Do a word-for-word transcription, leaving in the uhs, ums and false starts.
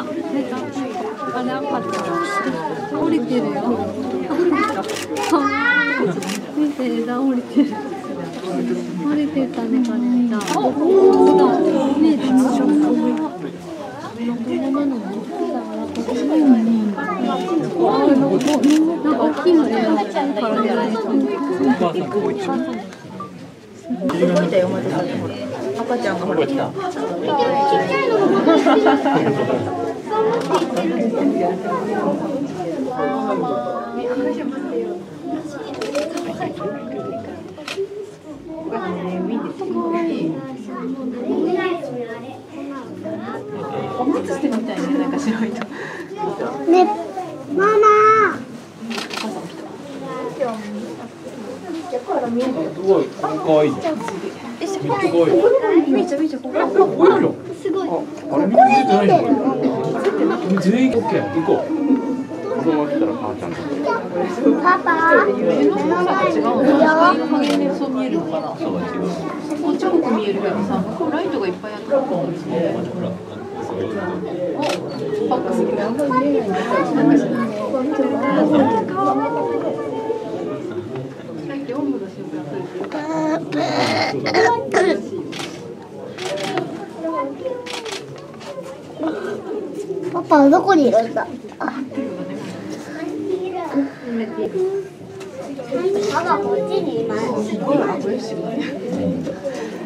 あ、出た。あれ、あんかった。降りてるよ。見て、枝降りてる。降りてたね、カレンちゃん。お、そうだ。ね、でも、しょうがない。なんか大きいので、からじゃないか。 動いたよ、また赤ちゃんがほら来た。おむつしてみたいね、なんか白いと。 ね、ママ。 すごい、可愛い。めっちゃ可愛い。 めちゃめちゃここ。 すごい。 あれ、みんな出てないの？全員オッケー、行こう。子供来たら母ちゃんと。 パパ。 目の長さが違うの。光の加減でそう見えるのかな。そうは違う。こっち濃く見えるけどさ、向こうライトがいっぱいあったらこうですね。お、バックすぎる。 パパはどこにいるんだ。パパこっちにいます。